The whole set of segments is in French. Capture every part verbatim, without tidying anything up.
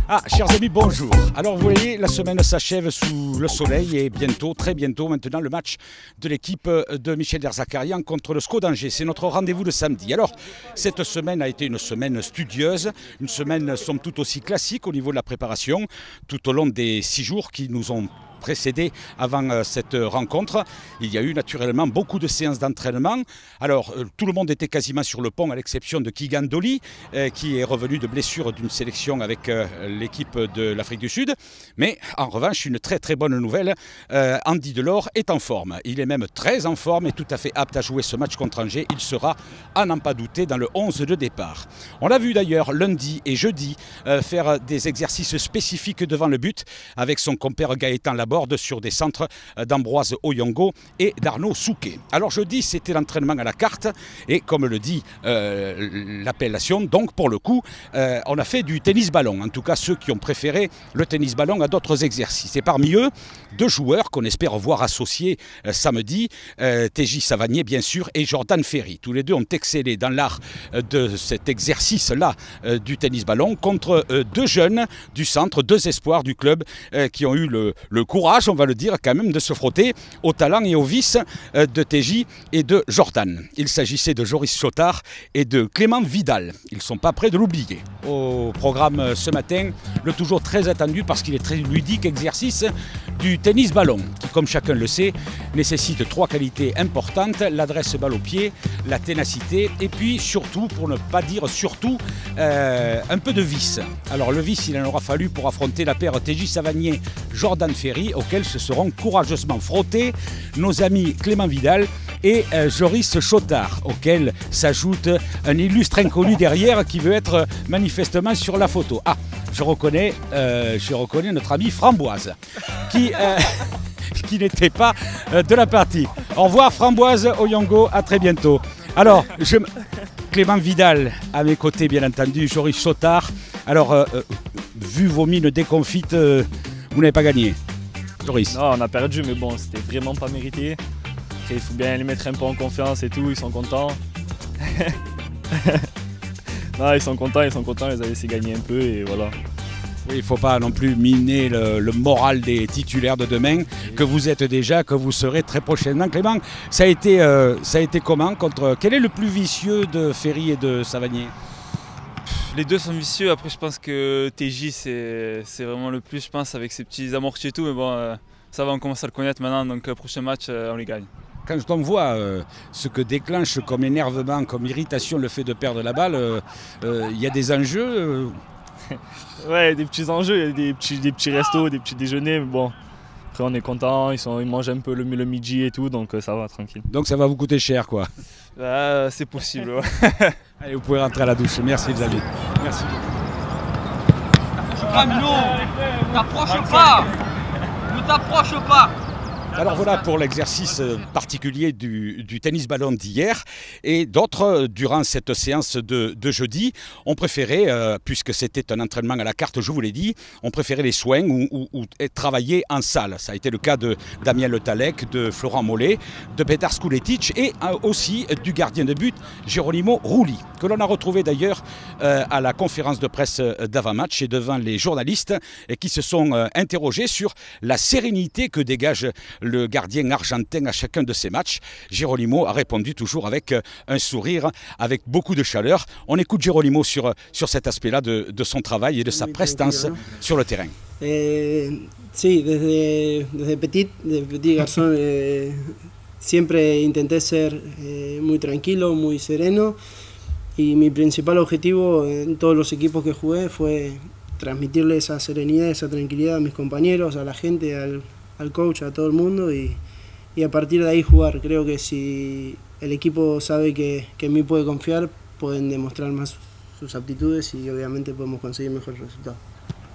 Ah, chers amis, bonjour. Alors vous voyez, la semaine s'achève sous le soleil et bientôt, très bientôt maintenant, le match de l'équipe de Michel Derzakarian contre le S C O d'Angers. C'est notre rendez-vous de samedi. Alors, cette semaine a été une semaine studieuse, une semaine somme toute aussi classique au niveau de la préparation, tout au long des six jours qui nous ont précédé avant cette rencontre. Il y a eu naturellement beaucoup de séances d'entraînement. Alors tout le monde était quasiment sur le pont à l'exception de Keegan Dolly euh, qui est revenu de blessure d'une sélection avec euh, l'équipe de l'Afrique du Sud. Mais en revanche, une très très bonne nouvelle, euh, Andy Delors est en forme. Il est même très en forme et tout à fait apte à jouer ce match contre Angers. Il sera, à n'en pas douter, dans le onze de départ. On l'a vu d'ailleurs lundi et jeudi euh, faire des exercices spécifiques devant le but avec son compère Gaëtan Laborde sur des centres d'Ambroise Oyongo et d'Arnaud Souquet. Alors jeudi, c'était l'entraînement à la carte et comme le dit euh, l'appellation, donc pour le coup, euh, on a fait du tennis-ballon. En tout cas, ceux qui ont préféré le tennis-ballon à d'autres exercices. Et parmi eux, deux joueurs qu'on espère voir associés euh, samedi, euh, T J Savanier bien sûr et Jordan Ferry. Tous les deux ont excellé dans l'art euh, de cet exercice-là euh, du tennis-ballon contre euh, deux jeunes du centre, deux espoirs du club euh, qui ont eu le, le courage, on va le dire quand même, de se frotter au talent et au vice de T J et de Jordan. Il s'agissait de Joris Chotard et de Clément Vidal. Ils ne sont pas prêts de l'oublier. Au programme ce matin, le toujours très attendu parce qu'il est très ludique exercice du tennis-ballon qui, comme chacun le sait, nécessite trois qualités importantes, l'adresse balle au pied, la ténacité et puis surtout, pour ne pas dire surtout, euh, un peu de vice. Alors le vice, il en aura fallu pour affronter la paire T J Savanier-Jordan Ferry auxquels se seront courageusement frottés nos amis Clément Vidal et euh, Joris Chotard, auquel s'ajoute un illustre inconnu derrière qui veut être manifestement sur la photo. Ah, je reconnais, euh, je reconnais notre ami Framboise, qui, euh, qui n'était pas euh, de la partie. Au revoir Framboise Oyongo, à très bientôt. Alors, je... Clément Vidal à mes côtés, bien entendu, Joris Chotard. Alors, euh, euh, vu vos mines déconfites, euh, vous n'avez pas gagné. Joris. Non, on a perdu, mais bon, c'était vraiment pas mérité. Après, il faut bien les mettre un peu en confiance et tout, ils sont contents. Non, ils sont contents, ils sont contents, ils avaient laissé gagner un peu et voilà. Oui, il ne faut pas non plus miner le, le moral des titulaires de demain, que vous êtes déjà, que vous serez très prochainement. Clément, ça a été, euh, ça a été comment contre... Quel est le plus vicieux de Ferry et de Savanier? Les deux sont vicieux, après je pense que T J c'est vraiment le plus, je pense, avec ses petits amortis et tout, mais bon, euh, ça va, on commence à le connaître maintenant, donc euh, prochain match, euh, on les gagne. Quand on voit euh, ce que déclenche comme énervement, comme irritation le fait de perdre la balle, il euh, euh, y a des enjeux euh... Ouais, des petits enjeux, il y a des petits, des petits restos, des petits déjeuners, mais bon, après on est content, ils, sont, ils mangent un peu le, le midi et tout, donc euh, ça va, tranquille. Donc ça va vous coûter cher, quoi. euh, C'est possible, ouais. Allez, vous pouvez rentrer à la douche. Merci les amis. Merci. Ah Milo, t'approches pas. Ne t'approche pas. Alors voilà pour l'exercice particulier du, du tennis-ballon d'hier et d'autres durant cette séance de, de jeudi ont préféré, euh, puisque c'était un entraînement à la carte, je vous l'ai dit, ont préféré les soins ou, ou, ou travailler en salle. Ça a été le cas de Damien Le Tallec, de Florent Mollet, de Petar Skuletic et euh, aussi du gardien de but Geronimo Rulli, que l'on a retrouvé d'ailleurs euh, à la conférence de presse d'avant-match et devant les journalistes et qui se sont euh, interrogés sur la sérénité que dégage le gardien argentin à chacun de ses matchs. Geronimo a répondu toujours avec un sourire, avec beaucoup de chaleur. On écoute Geronimo sur, sur cet aspect-là de, de son travail et de sa prestance sur le terrain. Eh, sí, desde, desde petit, desde petit garçon, eh, siempre intenté ser eh, muy tranquilo, muy sereno y mi principal objetivo en todos los equipos que jugué fue transmitirle esa serenidad, esa tranquilidad a mis compañeros, a la gente, al al coach, a todo el mundo y, y a partir de ahí jugar. Creo que si el equipo sabe que, que en mí puede confiar, pueden demostrar más sus aptitudes y obviamente podemos conseguir mejores resultados.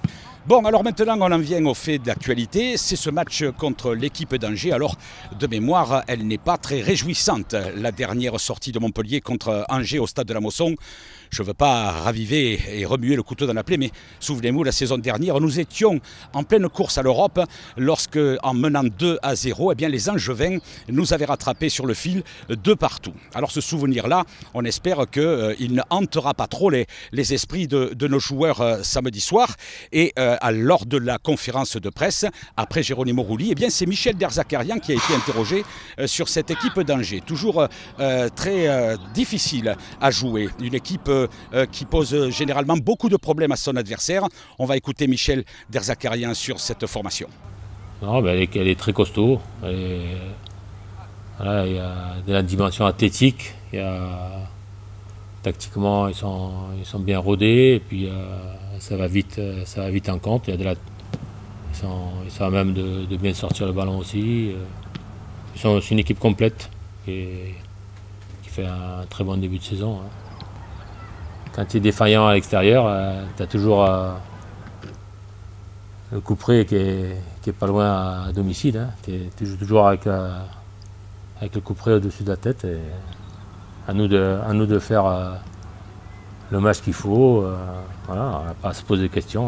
Bon, alors maintenant on en vient au fait d'actualité, c'est ce match contre l'équipe d'Angers. Alors de mémoire, elle n'est pas très réjouissante. La dernière sortie de Montpellier contre Angers au stade de la Mosson, je ne veux pas raviver et remuer le couteau dans la plaie, mais souvenez-vous, la saison dernière, nous étions en pleine course à l'Europe lorsque, en menant deux à zéro, eh bien, les Angevins nous avaient rattrapés sur le fil de partout. Alors ce souvenir-là, on espère qu'il euh, ne hantera pas trop les, les esprits de, de nos joueurs euh, samedi soir. Et euh, lors de la conférence de presse, après Geronimo Rulli, eh bien, c'est Michel Derzakarian qui a été interrogé euh, sur cette équipe d'Angers. Toujours euh, très euh, difficile à jouer, une équipe euh, qui pose généralement beaucoup de problèmes à son adversaire. On va écouter Michel Derzakarian sur cette formation. Non, ben elle, est, elle est très costaud. Elle est, voilà, il y a de la dimension athlétique. Il y a, tactiquement, ils sont, ils sont bien rodés. Et puis, euh, ça va vite, ça va vite en compte. Il y a de la, ils sont, ils sont à même de, de bien sortir le ballon aussi. Ils sont aussi une équipe complète qui, qui fait un très bon début de saison. Hein. Quand tu es défaillant à l'extérieur, euh, tu as toujours euh, le coup près qui est, qui est pas loin à domicile. Hein. Tu joues toujours avec, euh, avec le coup près au-dessus de la tête. Et à nous de, à nous de faire euh, le match qu'il faut. Euh, voilà, on n'a pas à se poser de questions.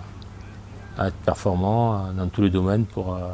On a à être performant dans tous les domaines pour, euh,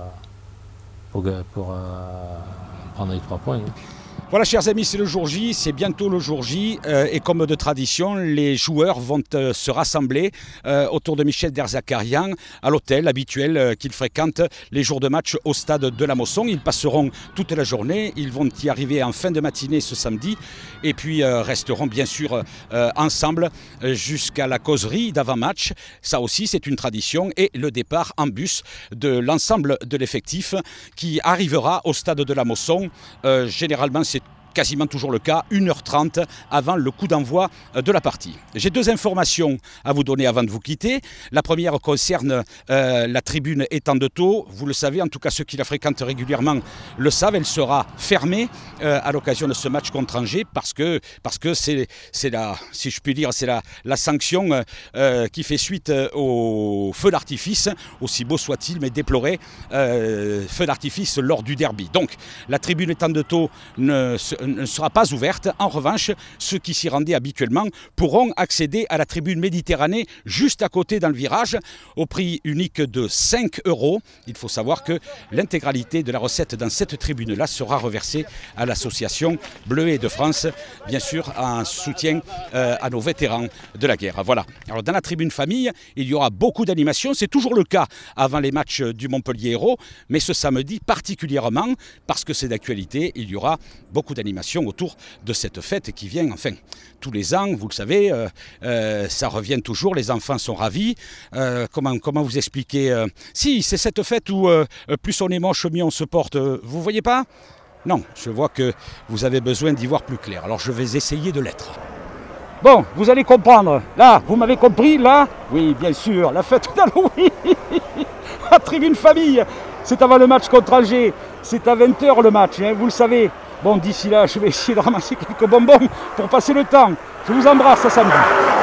pour, pour euh, prendre les trois points. Hein. Voilà, chers amis, c'est le jour J, c'est bientôt le jour J euh, et comme de tradition, les joueurs vont euh, se rassembler euh, autour de Michel Derzakarian à l'hôtel habituel euh, qu'ils fréquentent les jours de match au stade de la Mosson. Ils passeront toute la journée, ils vont y arriver en fin de matinée ce samedi et puis euh, resteront bien sûr euh, ensemble euh, jusqu'à la causerie d'avant-match. Ça aussi, c'est une tradition et le départ en bus de l'ensemble de l'effectif qui arrivera au stade de la Mosson. Euh, généralement, c'est quasiment toujours le cas, une heure trente avant le coup d'envoi de la partie. J'ai deux informations à vous donner avant de vous quitter. La première concerne euh, la tribune Étang de Thau. Vous le savez, en tout cas ceux qui la fréquentent régulièrement le savent, elle sera fermée euh, à l'occasion de ce match contre Angers parce que parce que c'est c'est la, si je puis dire, c'est la, la sanction euh, qui fait suite au feu d'artifice, aussi beau soit-il, mais déploré, euh, feu d'artifice lors du derby. Donc la tribune Étang de Thau ne se ne sera pas ouverte. En revanche, ceux qui s'y rendaient habituellement pourront accéder à la tribune Méditerranée juste à côté dans le virage au prix unique de cinq euros. Il faut savoir que l'intégralité de la recette dans cette tribune-là sera reversée à l'association Bleuets de France, bien sûr en soutien euh, à nos vétérans de la guerre. Voilà. Alors dans la tribune famille, il y aura beaucoup d'animations. C'est toujours le cas avant les matchs du Montpellier Hérault, mais ce samedi particulièrement, parce que c'est d'actualité, il y aura beaucoup d'animations autour de cette fête qui vient, enfin, tous les ans, vous le savez, euh, euh, ça revient toujours, les enfants sont ravis. Euh, comment, comment vous expliquer euh, Si, c'est cette fête où euh, plus on est moche, mieux on se porte. Euh, vous voyez pas? Non, je vois que vous avez besoin d'y voir plus clair. Alors je vais essayer de l'être. Bon, vous allez comprendre. Là, vous m'avez compris, là? Oui, bien sûr, la fête d'Halloween. La tribune famille. C'est avant le match contre Angers. C'est à vingt heures le match, hein, vous le savez. Bon, d'ici là, je vais essayer de ramasser quelques bonbons pour passer le temps. Je vous embrasse, à samedi.